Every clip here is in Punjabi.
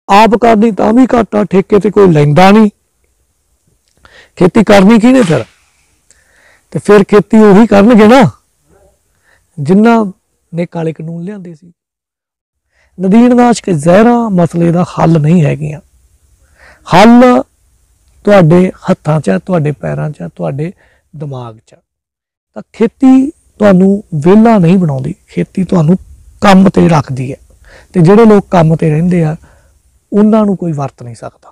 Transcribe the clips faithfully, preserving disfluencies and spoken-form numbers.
आप करनी तां भी घाटा, ठेके ते कोई लैंदा नहीं। खेती करनी किहने फिर? ते फिर खेती उही करनगे ना जिन्हां ने काले कानून लिआंदे सी। नदीननाशक ਜ਼ਹਿਰਾਂ मसले का हल नहीं हैगियां। हल तुहाडे हत्थां च है, तुहाडे पैरां च है, तुहाडे दिमाग च है। तां खेती तुहानूं विहला नहीं बनाउंदी, खेती तुहानूं काम ते रखदी है। ते जिहड़े लोग काम ते रहिंदे आ उन्हां नूं कोई वरत नहीं सकदा।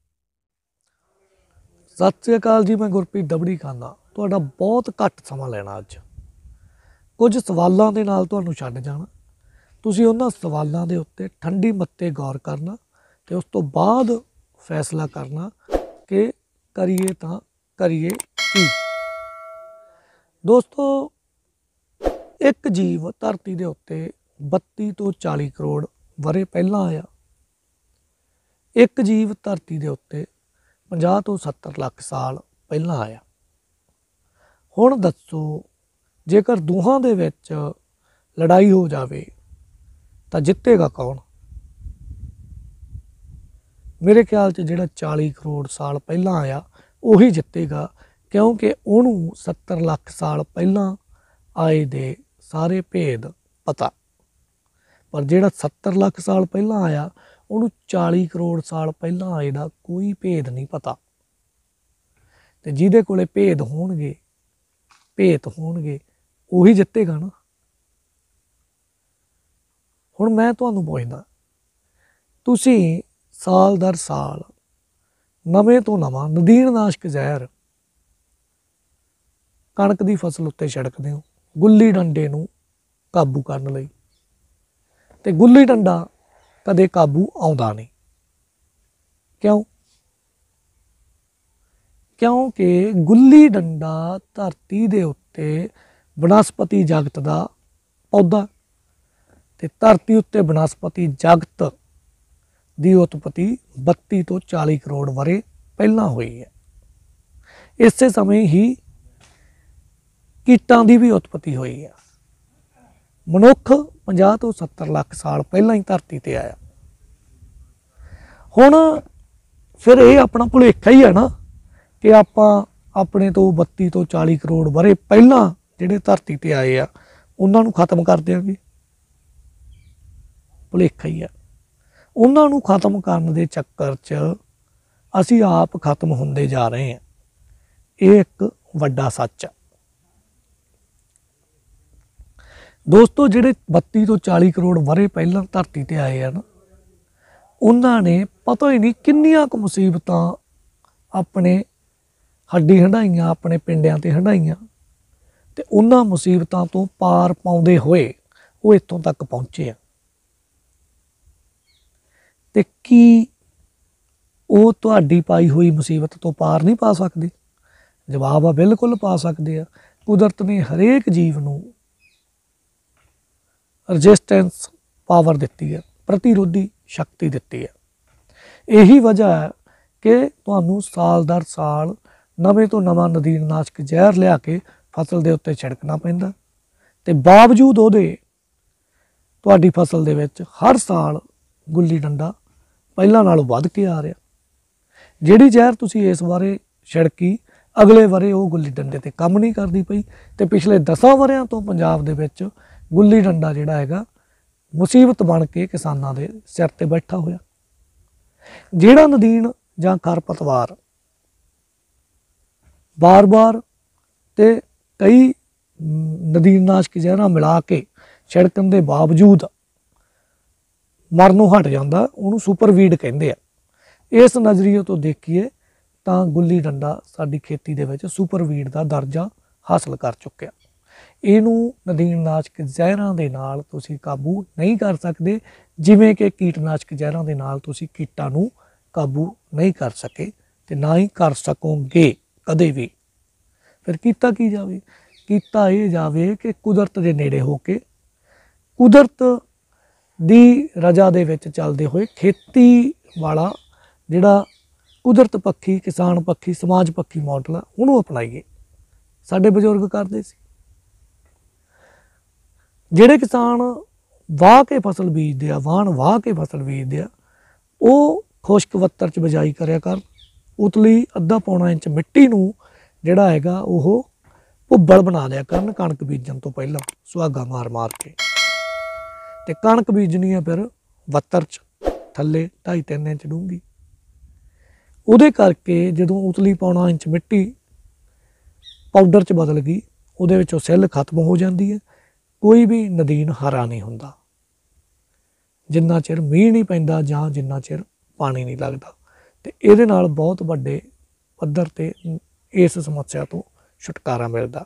सत श्री अकाल जी, मैं गुरप्रीत दबड़ी खाना तुहाडा बहुत घੱਟ सਮਾं लेना। अज कुछ सवालों के नाल तुहानूं छड्ड जाना। तुसीं उन्हां सवालों के उत्ते ठंडी मत्ते गौर करना ते उस तो बाद फैसला करना कि करिए तां करिए की। दोस्तों, एक जीव धरती के उत्ते बत्ती तो चाली करोड़ वरे पहलां आया। एक जीव धरती के उत्ते पचास तो सत्तर लख साल पहलां आया। हुण दसो, जेकर दोहां दे विच लड़ाई हो जावे तां जितेगा कौन? मेरे ख्याल च जिहड़ा चाली करोड़ साल पहलां आया उही जितेगा, क्योंकि उहनूं सत्तर लख साल पहलां आए दे सारे भेद पता। पर जिहड़ा सत्तर लख साल पहलां आया उहनूं चाली करोड़ साल पहलां आए दा कोई भेद नहीं पता। ते जिहदे कोले भेद होणगे, भेत होणगे, उही जितेगा ना। हुण मैं तुहानूं पुछदा, तुसीं साल दर साल नवें तो नवां नदीननाशक ਜ਼ਹਿਰ कणक की फसल उत्ते छिड़कदे हो गुल्ली डंडे नूं काबू करन लई, ते गुल्ली डंडा कदे काबू आउंदा नहीं। क्यों? क्योंकि गुल्ली डंडा धरती दे उत्ते वनस्पति जगत का पौधा, ते धरती उत्ते वनस्पति जगत की उत्पत्ति बत्ती तो चाली करोड़ वरे पहलां हुई है। इस समय ही कीटां की भी उत्पत्ति हुई है। मनुख पचास तो सत्तर लख साल पहलां ही धरती ते आया। हुण फिर ये अपना भुलेखा ही है ना कि आपां अपने तो बत्ती तो चाली करोड़ वरे पहलां जिहड़े धरती ते आए आ उन्हां नूं खत्म कर देंगे। भुलेखा ही है। उन्हां नूं खत्म करन दे चक्कर च असीं आप खत्म हुंदे जा रहे हैं। ये एक वड्डा सच है। दोस्तों, जिहड़े बत्ती तो चाली करोड़ वरे पहलां धरती ते आए हैं ना, उन्हां ने पता ही नहीं किन्नियां क मुसीबतां अपने हड्डी हंडाइयां, अपने पिंडियां ते हंडाइयां, ते उन्हां मुसीबतां तो पार पाउंदे होए वो इत्थों तक पहुंचे आ। ते की वो तुहाडी पाई हुई मुसीबत तो पार नहीं पा सकते? जवाब आ बिल्कुल पा सकते आ। कुदरत ने हरेक जीव नूं रजिस्टेंस पावर दिती है, प्रतिरोधी शक्ति दिती है। यही वजह है कि तुहानूं साल दर साल नवें तो नवां नदीननाशक ਜ਼ਹਿਰ लिया के फसल के उत्ते छिड़कना पैंदा, ते बावजूद उहदे तुहाडी फसल दे विच हर साल गुल्ली डंडा पहलां नालों वध के आ रहा। जिहड़ी ਜ਼ਹਿਰ तुसीं इस बारे छिड़की अगले वरे वो गुल्ली डंडे ते काम नहीं करदी पई, ते पिछले दसां वरियां तो पंजाब दे विच गुल्ली डंडा जिहड़ा हैगा मुसीबत बन के किसानां दे सिर ते बैठा होया। जिहड़ा नदीन जां खरपतवार बार बार ते कई नदीननाशक ਜ਼ਹਿਰਾਂ मिला के छिड़कण दे बावजूद मरनों हट जाता, उन्होंने सुपरवीड कहते हैं। इस नज़रिए तो देखिए तो गुल्ली डंडा साडी खेती दे विच सुपरवीड का दर्जा हासिल कर चुक्या। इनू नदीननाशक ਜ਼ਹਿਰਾਂ दे नाल तुसीं काबू नहीं कर सकते, जिमें कि कीटनाशक ਜ਼ਹਿਰਾਂ दे नाल तुसीं कीटां नूं काबू नहीं कर सके ते ना ही कर सकोगे कदे भी। फिर कीता की जावे? कीता ये जावे कि कुदरत के नेड़े होके कुदरत दी रजा दे विच चलदे होए खेती वाला जिहड़ा कुदरत पक्षी, किसान पक्षी, समाज पक्षी मॉडल है उहनूं अपनाईए। साडे बजुर्ग करदे सी। जिहड़े किसान वाह के फसल बीजते आ, वाहन वाह के फसल बीजते आ, ਉਹ ਖੁਸ਼ਕ ਵੱਤਰ 'ਚ ਬਿਜਾਈ ਕਰਿਆ ਕਰ। ਉਤਲੀ ਅੱਧਾ ਪੌਣਾ ਇੰਚ ਮਿੱਟੀ ਨੂੰ ਜਿਹੜਾ ਹੈਗਾ ਉਹ ਭੁੱਬਲ ਬਣਾ ਲਿਆ ਕਰਨ ਕਣਕ ਬੀਜਣ ਤੋਂ ਪਹਿਲਾਂ, ਸੁਹਾਗਾ ਮਾਰ ਮਾਰ ਕੇ। ਤੇ ਕਣਕ ਬੀਜਣੀ ਆ ਫਿਰ ਵੱਤਰ 'ਚ ਥੱਲੇ ਢਾਈ ਤਿੰਨ ਇੰਚ ਡੂੰਘੀ। ਉਹਦੇ ਕਰਕੇ ਜਦੋਂ ਉਤਲੀ ਪੌਣਾ ਇੰਚ ਮਿੱਟੀ ਪਾਊਡਰ 'ਚ ਬਦਲ ਗਈ, ਉਹਦੇ ਵਿੱਚੋਂ ਸੈੱਲ ਖਤਮ ਹੋ ਜਾਂਦੀ ਹੈ। ਕੋਈ ਵੀ ਨਦੀਨ ਹਰਾ ਨਹੀਂ ਹੁੰਦਾ ਜਿੰਨਾ ਚਿਰ ਮੀਂਹ ਨਹੀਂ ਪੈਂਦਾ ਜਾਂ ਜਿੰਨਾ ਚਿਰ ਪਾਣੀ ਨਹੀਂ ਲੱਗਦਾ। ਤੇ ਇਹਦੇ ਨਾਲ ਬਹੁਤ ਵੱਡੇ ਪੱਧਰ ਤੇ ਇਸ ਸਮੱਸਿਆ ਤੋਂ ਛੁਟਕਾਰਾ ਮਿਲਦਾ।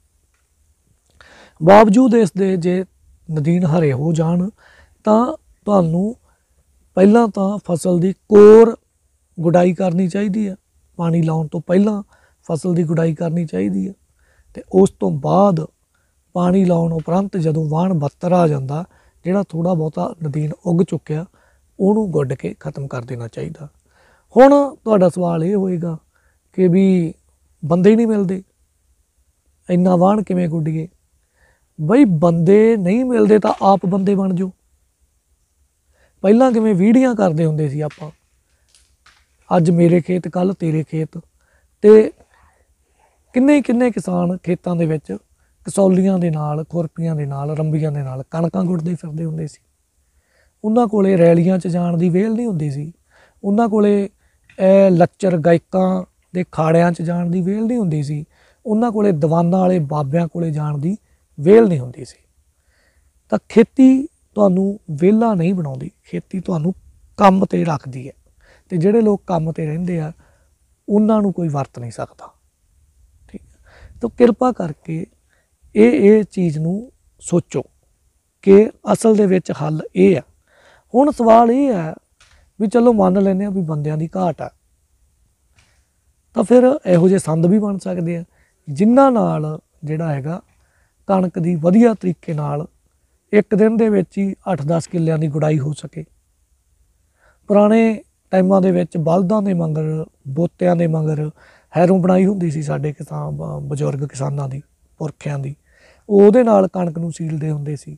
ਬਾਵਜੂਦ ਇਸ ਦੇ ਜੇ ਨਦੀਨ ਹਰੇ ਹੋ ਜਾਣ ਤਾਂ ਤੁਹਾਨੂੰ ਪਹਿਲਾਂ ਤਾਂ ਫਸਲ ਦੀ ਕੋਰ ਗੁਡਾਈ ਕਰਨੀ ਚਾਹੀਦੀ ਹੈ। ਪਾਣੀ ਲਾਉਣ ਤੋਂ ਪਹਿਲਾਂ ਫਸਲ ਦੀ ਗੁਡਾਈ ਕਰਨੀ ਚਾਹੀਦੀ ਹੈ। ਤੇ ਉਸ ਤੋਂ ਬਾਅਦ ਪਾਣੀ ਲਾਉਣ ਉਪਰੰਤ ਜਦੋਂ ਵਾਹਣ ਬੱਤਰ ਆ ਜਾਂਦਾ, ਜਿਹੜਾ ਥੋੜ੍ਹਾ ਬਹੁਤਾ ਨਦੀਨ ਉੱਗ ਚੁੱਕਿਆ, ਉਹਨੂੰ ਗੁੱਡ ਕੇ ਖ਼ਤਮ ਕਰ ਦੇਣਾ ਚਾਹੀਦਾ। ਹੁਣ ਤੁਹਾਡਾ ਸਵਾਲ ਇਹ ਹੋਏਗਾ ਕਿ ਵੀ ਬੰਦੇ ਹੀ ਨਹੀਂ ਮਿਲਦੇ, ਇੰਨਾ ਵਾਹਣ ਕਿਵੇਂ ਗੁੱਡੀਏ? ਬਈ ਬੰਦੇ ਨਹੀਂ ਮਿਲਦੇ ਤਾਂ ਆਪ ਬੰਦੇ ਬਣ ਜਾਓ। ਪਹਿਲਾਂ ਕਿਵੇਂ ਵੀਡੀਆਂ ਕਰਦੇ ਹੁੰਦੇ ਸੀ ਆਪਾਂ, ਅੱਜ ਮੇਰੇ ਖੇਤ ਕੱਲ੍ਹ ਤੇਰੇ ਖੇਤ, ਤੇ ਕਿੰਨੇ ਕਿੰਨੇ ਕਿਸਾਨ ਖੇਤਾਂ ਦੇ ਵਿੱਚ ਕਸੌਲੀਆਂ ਦੇ ਨਾਲ, ਖੁਰਪੀਆਂ ਦੇ ਨਾਲ, ਰੰਬੀਆਂ ਦੇ ਨਾਲ ਕਣਕਾਂ ਗੁੱਡਦੇ ਫਿਰਦੇ ਹੁੰਦੇ ਸੀ। ਉਹਨਾਂ ਕੋਲੇ ਰੈਲੀਆਂ 'ਚ ਜਾਣ ਦੀ ਵਿਹਲ ਨਹੀਂ ਹੁੰਦੀ ਸੀ। ਉਹਨਾਂ ਕੋਲੇ ਲੱਚਰ ਗਾਇਕਾਂ ਦੇ ਖਾੜਿਆਂ 'ਚ ਜਾਣ ਦੀ ਵਿਹਲ ਨਹੀਂ ਹੁੰਦੀ ਸੀ। ਉਹਨਾਂ ਕੋਲੇ ਦੀਵਾਨਾਂ ਵਾਲੇ ਬਾਬਿਆਂ ਕੋਲੇ ਜਾਣ ਦੀ ਵਿਹਲ ਨਹੀਂ ਹੁੰਦੀ ਸੀ। ਤਾਂ ਖੇਤੀ ਤੁਹਾਨੂੰ ਵਿਹਲਾ ਨਹੀਂ ਬਣਾਉਂਦੀ, ਖੇਤੀ ਤੁਹਾਨੂੰ ਕੰਮ 'ਤੇ ਰੱਖਦੀ ਹੈ। ਅਤੇ ਜਿਹੜੇ ਲੋਕ ਕੰਮ 'ਤੇ ਰਹਿੰਦੇ ਆ ਉਹਨਾਂ ਨੂੰ ਕੋਈ ਵਰਤ ਨਹੀਂ ਸਕਦਾ। ਠੀਕ ਹੈ, ਤਾਂ ਕਿਰਪਾ ਕਰਕੇ ਇਹ ਇਹ ਚੀਜ਼ ਨੂੰ ਸੋਚੋ ਕਿ ਅਸਲ ਦੇ ਵਿੱਚ ਹੱਲ ਇਹ ਆ। ਹੁਣ ਸਵਾਲ ਇਹ ਹੈ ਵੀ ਚਲੋ ਮੰਨ ਲੈਂਦੇ ਹਾਂ ਵੀ ਬੰਦਿਆਂ ਦੀ ਘਾਟ ਆ, ਤਾਂ ਫਿਰ ਇਹੋ ਜਿਹੇ ਸੰਦ ਵੀ ਬਣ ਸਕਦੇ ਆ ਜਿਨ੍ਹਾਂ ਨਾਲ ਜਿਹੜਾ ਹੈਗਾ ਕਣਕ ਦੀ ਵਧੀਆ ਤਰੀਕੇ ਨਾਲ ਇੱਕ ਦਿਨ ਦੇ ਵਿੱਚ ਹੀ ਅੱਠ ਦਸ ਕਿੱਲਿਆਂ ਦੀ ਗੁਡਾਈ ਹੋ ਸਕੇ। ਪੁਰਾਣੇ ਟਾਈਮਾਂ ਦੇ ਵਿੱਚ ਬਲਦਾਂ ਦੇ ਮਗਰ, ਬੋਤਿਆਂ ਦੇ ਮਗਰ ਹੈਰੋਂ ਬਣਾਈ ਹੁੰਦੀ ਸੀ ਸਾਡੇ ਕਿਸਾਨ ਬਜ਼ੁਰਗ ਕਿਸਾਨਾਂ ਦੀ, ਪੁਰਖਿਆਂ ਦੀ। ਉਹਦੇ ਨਾਲ ਕਣਕ ਨੂੰ ਸੀਲਦੇ ਹੁੰਦੇ ਸੀ।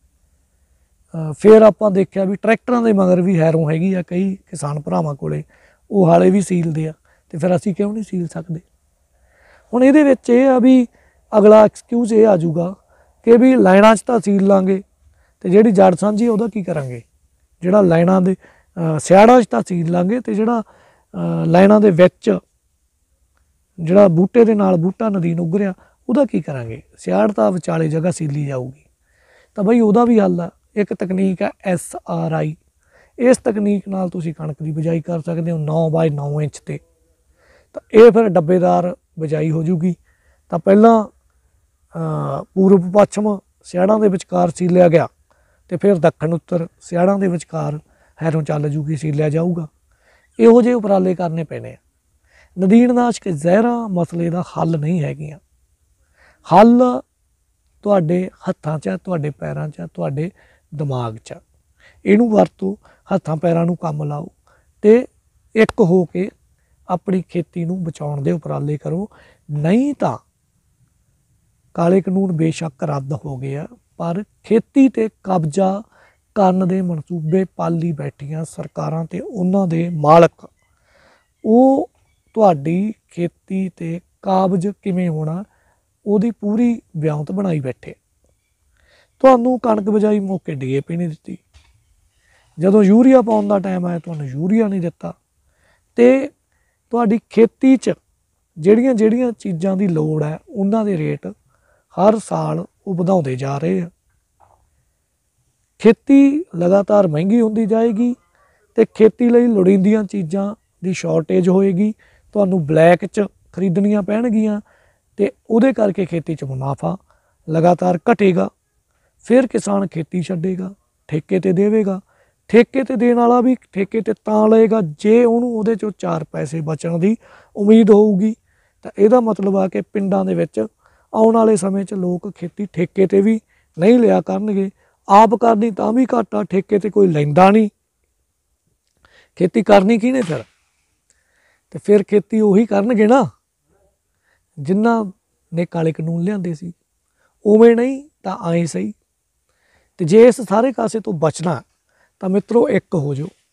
ਫਿਰ ਆਪਾਂ ਦੇਖਿਆ ਵੀ ਟਰੈਕਟਰਾਂ ਦੇ ਮਗਰ ਵੀ ਹੈਰੋਂ ਹੈਗੀ ਆ ਕਈ ਕਿਸਾਨ ਭਰਾਵਾਂ ਕੋਲੇ, ਉਹ ਹਾਲੇ ਵੀ ਸੀਲਦੇ ਆ। ਅਤੇ ਫਿਰ ਅਸੀਂ ਕਿਉਂ ਨਹੀਂ ਸੀਲ ਸਕਦੇ? ਹੁਣ ਇਹਦੇ ਵਿੱਚ ਇਹ ਆ ਵੀ ਅਗਲਾ ਐਕਸਕਿਊਜ਼ ਇਹ ਆ ਜਾਊਗਾ ਕਿ ਵੀ ਲਾਈਨਾਂ 'ਚ ਤਾਂ ਸੀਲ ਲਾਂਗੇ ਅਤੇ ਜਿਹੜੀ ਜੜ ਸਾਂਝੀ ਉਹਦਾ ਕੀ ਕਰਾਂਗੇ? ਜਿਹੜਾ ਲਾਈਨਾਂ ਦੇ ਸਿਆੜਾਂ 'ਚ ਤਾਂ ਸੀਲ ਲਾਂਗੇ ਅਤੇ ਜਿਹੜਾ ਲਾਈਨਾਂ ਦੇ ਵਿੱਚ ਜਿਹੜਾ ਬੂਟੇ ਦੇ ਨਾਲ ਬੂਟਾ ਨਦੀਨ ਉੱਗ ਰਿਹਾ ਉਹਦਾ ਕੀ ਕਰਾਂਗੇ? ਸਿਆੜ ਤਾਂ ਵਿਚਾਲੇ ਜਗ੍ਹਾ ਸੀਲੀ ਜਾਊਗੀ। ਤਾਂ ਬਈ ਉਹਦਾ ਵੀ ਹੱਲ ਆ। ਇੱਕ ਤਕਨੀਕ ਹੈ ਐਸ ਆਰ ਆਈ। ਇਸ ਤਕਨੀਕ ਨਾਲ ਤੁਸੀਂ ਕਣਕ ਦੀ ਬਿਜਾਈ ਕਰ ਸਕਦੇ ਹੋ ਨੌ ਬਾਏ ਨੌ ਇੰਚ 'ਤੇ। ਤਾਂ ਇਹ ਫਿਰ ਡੱਬੇਦਾਰ ਬਿਜਾਈ ਹੋ ਜੂਗੀ। ਤਾਂ ਪਹਿਲਾਂ ਪੂਰਬ ਪੱਛਮ ਸਿਆੜਾਂ ਦੇ ਵਿਚਕਾਰ ਸੀਲਿਆ ਗਿਆ ਅਤੇ ਫਿਰ ਦੱਖਣ ਉੱਤਰ ਸਿਆੜਾਂ ਦੇ ਵਿਚਕਾਰ ਹੈਰੋਂ ਚੱਲ ਜੂਗੀ, ਸੀਲਿਆ ਜਾਊਗਾ। ਇਹੋ ਜਿਹੇ ਉਪਰਾਲੇ ਕਰਨੇ ਪੈਣੇ ਆ। ਨਦੀਨਨਾਸ਼ਕ ਜ਼ਹਿਰਾਂ ਮਸਲੇ ਦਾ ਹੱਲ ਨਹੀਂ ਹੈਗੀਆਂ। ਹੱਲ ਤੁਹਾਡੇ ਹੱਥਾਂ 'ਚ ਹੈ, ਤੁਹਾਡੇ ਪੈਰਾਂ 'ਚ ਹੈ, ਤੁਹਾਡੇ ਦਿਮਾਗ 'ਚ। ਇਹਨੂੰ ਵਰਤੋ, ਹੱਥਾਂ ਪੈਰਾਂ ਨੂੰ ਕੰਮ ਲਾਓ ਅਤੇ ਇੱਕ ਹੋ ਕੇ ਆਪਣੀ ਖੇਤੀ ਨੂੰ ਬਚਾਉਣ ਦੇ ਉਪਰਾਲੇ ਕਰੋ। ਨਹੀਂ ਤਾਂ ਕਾਲੇ ਕਾਨੂੰਨ ਬੇਸ਼ੱਕ ਰੱਦ ਹੋ ਗਏ ਆ, ਪਰ ਖੇਤੀ 'ਤੇ ਕਬਜ਼ਾ ਕਰਨ ਦੇ ਮਨਸੂਬੇ ਪਾਲੀ ਬੈਠੀਆਂ ਸਰਕਾਰਾਂ ਅਤੇ ਉਹਨਾਂ ਦੇ ਮਾਲਕ, ਉਹ ਤੁਹਾਡੀ ਖੇਤੀ 'ਤੇ ਕਾਬਜ਼ ਕਿਵੇਂ ਹੋਣਾ ਉਹਦੀ ਪੂਰੀ ਵਿਉਂਤ ਬਣਾਈ ਬੈਠੇ। ਤੁਹਾਨੂੰ ਕਣਕ ਬਿਜਾਈ ਮੌਕੇ ਡੀ ਏ ਪੀ ਨਹੀਂ ਦਿੱਤੀ, ਜਦੋਂ ਯੂਰੀਆ ਪਾਉਣ ਦਾ ਟਾਈਮ ਆਇਆ ਤੁਹਾਨੂੰ ਯੂਰੀਆ ਨਹੀਂ ਦਿੱਤਾ। ਅਤੇ ਤੁਹਾਡੀ ਖੇਤੀ 'ਚ ਜਿਹੜੀਆਂ ਜਿਹੜੀਆਂ ਚੀਜ਼ਾਂ ਦੀ ਲੋੜ ਹੈ ਉਹਨਾਂ ਦੇ ਰੇਟ ਹਰ ਸਾਲ ਉਹ ਵਧਾਉਂਦੇ ਜਾ ਰਹੇ ਆ। ਖੇਤੀ ਲਗਾਤਾਰ ਮਹਿੰਗੀ ਹੁੰਦੀ ਜਾਏਗੀ ਅਤੇ ਖੇਤੀ ਲਈ ਲੋੜੀਂਦੀਆਂ ਚੀਜ਼ਾਂ ਦੀ ਸ਼ਾਰਟੇਜ ਹੋਏਗੀ। ਤੁਹਾਨੂੰ ਬਲੈਕ 'ਚ ਖਰੀਦਣੀਆਂ ਪੈਣਗੀਆਂ ਅਤੇ ਉਹਦੇ ਕਰਕੇ ਖੇਤੀ 'ਚ ਮੁਨਾਫਾ ਲਗਾਤਾਰ ਘਟੇਗਾ। ਫਿਰ ਕਿਸਾਨ ਖੇਤੀ ਛੱਡੇਗਾ, ਠੇਕੇ 'ਤੇ ਦੇਵੇਗਾ। ਠੇਕੇ 'ਤੇ ਦੇਣ ਵਾਲਾ ਵੀ ਠੇਕੇ 'ਤੇ ਤਾਂ ਲਏਗਾ ਜੇ ਉਹਨੂੰ ਉਹਦੇ 'ਚੋਂ ਚਾਰ ਪੈਸੇ ਬਚਣ ਦੀ ਉਮੀਦ ਹੋਊਗੀ। ਤਾਂ ਇਹਦਾ ਮਤਲਬ ਆ ਕਿ ਪਿੰਡਾਂ ਦੇ ਵਿੱਚ ਆਉਣ ਵਾਲੇ ਸਮੇਂ 'ਚ ਲੋਕ ਖੇਤੀ ਠੇਕੇ 'ਤੇ ਵੀ ਨਹੀਂ ਲਿਆ ਕਰਨਗੇ। ਆਪ ਕਰਨੀ ਤਾਂ ਵੀ ਘੱਟ ਆ, ਠੇਕੇ 'ਤੇ ਕੋਈ ਲੈਂਦਾ ਨਹੀਂ। ਖੇਤੀ ਕਰਨੀ ਕਿਹਨੇ ਫਿਰ? ਅਤੇ ਫਿਰ ਖੇਤੀ ਉਹੀ ਕਰਨਗੇ ਨਾ ਜਿਨ੍ਹਾਂ ਨੇ ਕਾਲੇ ਕਾਨੂੰਨ ਲਿਆਂਦੇ ਸੀ। ਉਵੇਂ ਨਹੀਂ ਤਾਂ ਆਏਂ ਸਹੀ। ਅਤੇ ਜੇ ਇਸ ਸਾਰੇ ਕਾਸੇ ਤੋਂ ਬਚਣਾ ਤਾਂ ਮਿੱਤਰੋ ਇੱਕ ਹੋ ਜਾਓ।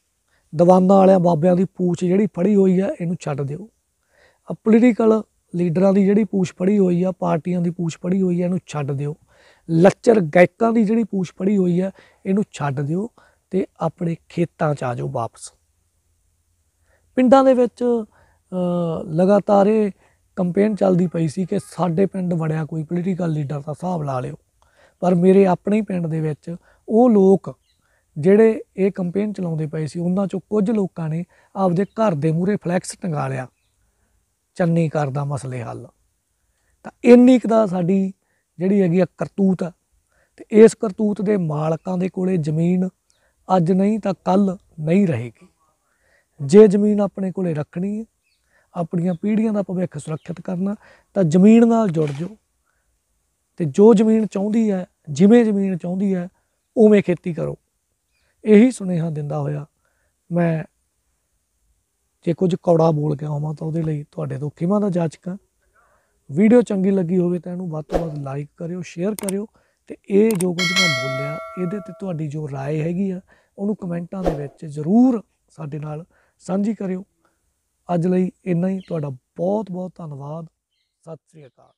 ਦੀਵਾਨਾਂ ਵਾਲਿਆਂ ਬਾਬਿਆਂ ਦੀ ਪੂਛ ਜਿਹੜੀ ਫੜੀ ਹੋਈ ਹੈ ਇਹਨੂੰ ਛੱਡ ਦਿਓ। ਆ ਪੋਲੀਟੀਕਲ ਲੀਡਰਾਂ ਦੀ ਜਿਹੜੀ ਪੂਛ ਫੜੀ ਹੋਈ ਆ, ਪਾਰਟੀਆਂ ਦੀ ਪੂਛ ਫੜੀ ਹੋਈ ਹੈ, ਇਹਨੂੰ ਛੱਡ ਦਿਓ। ਲੱਚਰ ਗਾਇਕਾਂ ਦੀ ਜਿਹੜੀ ਪੂਛ ਫੜੀ ਹੋਈ ਹੈ ਇਹਨੂੰ ਛੱਡ ਦਿਓ ਤੇ ਆਪਣੇ ਖੇਤਾਂ 'ਚ ਆ ਜਾਓ ਵਾਪਸ। ਪਿੰਡਾਂ ਦੇ ਵਿੱਚ ਲਗਾਤਾਰ ਇਹ ਕੰਪੇਨ ਚੱਲਦੀ ਪਈ ਸੀ ਕਿ ਸਾਡੇ ਪਿੰਡ ਵੜਿਆ ਕੋਈ ਪੋਲੀਟੀਕਲ ਲੀਡਰ ਦਾ ਹਿਸਾਬ ਲਾ ਲਿਓ। ਪਰ ਮੇਰੇ ਆਪਣੇ ਹੀ ਪਿੰਡ ਦੇ ਵਿੱਚ ਉਹ ਲੋਕ ਜਿਹੜੇ ਇਹ ਕੰਪੇਨ ਚਲਾਉਂਦੇ ਪਏ ਸੀ, ਉਹਨਾਂ 'ਚੋਂ ਕੁਝ ਲੋਕਾਂ ਨੇ ਆਪਦੇ ਘਰ ਦੇ ਮੂਹਰੇ ਫਲੈਕਸ ਟੰਗਾ ਲਿਆ, ਚੰਨੀ ਕਰਦਾ ਮਸਲੇ ਹੱਲ। ਤਾਂ ਇੰਨੀ ਕੁ ਦਾ ਸਾਡੀ ਜਿਹੜੀ ਹੈਗੀ ਆ ਕਰਤੂਤ ਆ। ਅਤੇ ਇਸ ਕਰਤੂਤ ਦੇ ਮਾਲਕਾਂ ਦੇ ਕੋਲੇ ਜ਼ਮੀਨ ਅੱਜ ਨਹੀਂ ਤਾਂ ਕੱਲ੍ਹ ਨਹੀਂ ਰਹੇਗੀ। ਜੇ ਜ਼ਮੀਨ ਆਪਣੇ ਕੋਲੇ ਰੱਖਣੀ ਹੈ, ਆਪਣੀਆਂ ਪੀੜ੍ਹੀਆਂ ਦਾ ਭਵਿੱਖ ਸੁਰੱਖਿਅਤ ਕਰਨਾ, ਤਾਂ ਜ਼ਮੀਨ ਨਾਲ ਜੁੜ ਜਾਓ ਅਤੇ ਜੋ ਜ਼ਮੀਨ ਚਾਹੁੰਦੀ ਹੈ, ਜਿਵੇਂ ਜ਼ਮੀਨ ਚਾਹੁੰਦੀ ਹੈ ਉਵੇਂ ਖੇਤੀ ਕਰੋ। ਇਹੀ ਸੁਨੇਹਾ ਦਿੰਦਾ ਹੋਇਆ ਮੈਂ ਜੇ ਕੁਝ ਕੌੜਾ ਬੋਲ ਗਿਆ ਹੋਵਾਂ ਤਾਂ ਉਹਦੇ ਲਈ ਤੁਹਾਡੇ ਤੋਂ ਖਿਮਾ ਦਾ ਜਾਚਕ ਹਾਂ। ਵੀਡੀਓ ਚੰਗੀ ਲੱਗੀ ਹੋਵੇ ਤਾਂ ਇਹਨੂੰ ਵੱਧ ਤੋਂ ਵੱਧ ਲਾਈਕ ਕਰਿਓ, ਸ਼ੇਅਰ ਕਰਿਓ ਅਤੇ ਇਹ ਜੋ ਕੁਝ ਮੈਂ ਬੋਲਿਆ ਇਹਦੇ 'ਤੇ ਤੁਹਾਡੀ ਜੋ ਰਾਏ ਹੈਗੀ ਆ ਉਹਨੂੰ ਕਮੈਂਟਾਂ ਦੇ ਵਿੱਚ ਜ਼ਰੂਰ ਸਾਡੇ ਨਾਲ ਸਾਂਝੀ ਕਰਿਓ। ਅੱਜ ਲਈ ਇੰਨਾ ਹੀ। ਤੁਹਾਡਾ ਬਹੁਤ ਬਹੁਤ ਧੰਨਵਾਦ। ਸਤਿ ਸ੍ਰੀ ਅਕਾਲ।